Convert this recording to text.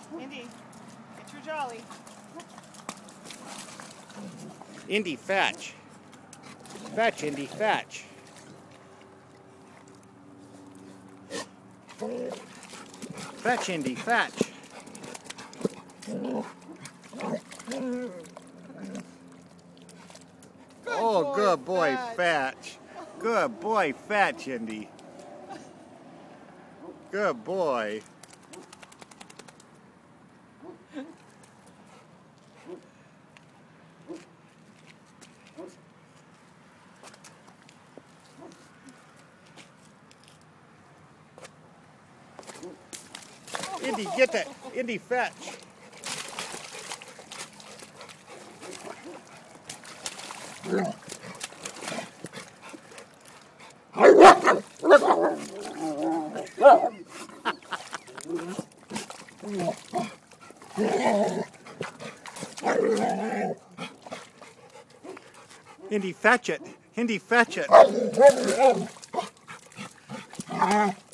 Indy, get your jolly. Indy, fetch. Fetch, Indy, fetch. Fetch, Indy, fetch. Oh, good boy, fetch. Good boy, fetch, Indy. Good boy. Indy, get that. Indy, fetch. Indy, fetch it. Indy, fetch it.